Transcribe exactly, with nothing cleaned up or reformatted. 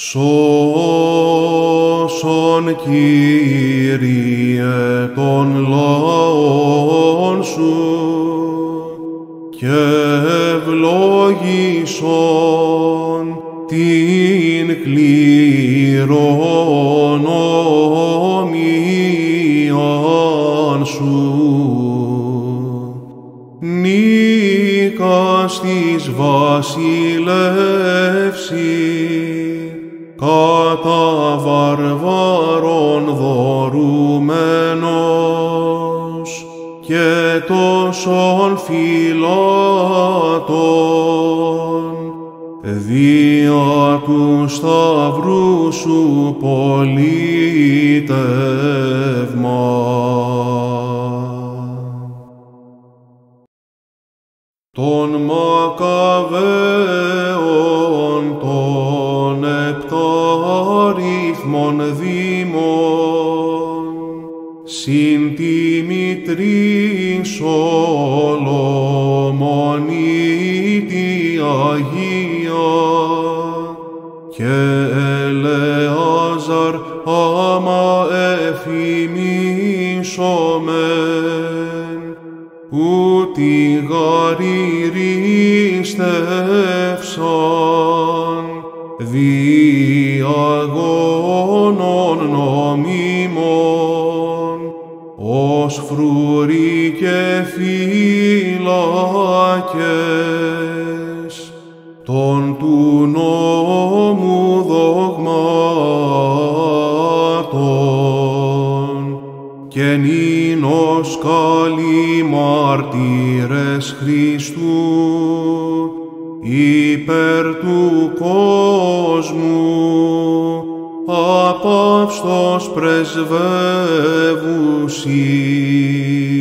Σώσον, Κύριε, των λαών σου και ευλόγησον την κληρονομίαν σου. Νίκας της βασιλεύσης κατά βαρβάρων δωρουμένος και τόσων φυλάτων δια του σταυρού σου πολίτευμα. Των Μακαβαίων των επτάριθμων δήμων συν τη μητρή Σολομονίτη Αγία και Ελεάζαρ άμα εφημίσομεν ούτι γαρυριστεύσαν διαγώνων νομίμων ως φρούροι και φύλακες των του νόμου δογμάτων και νίνος καλοί μάρτυρες Χριστού υπέρ του κόσμου απαύστος πρεσβεύουσι.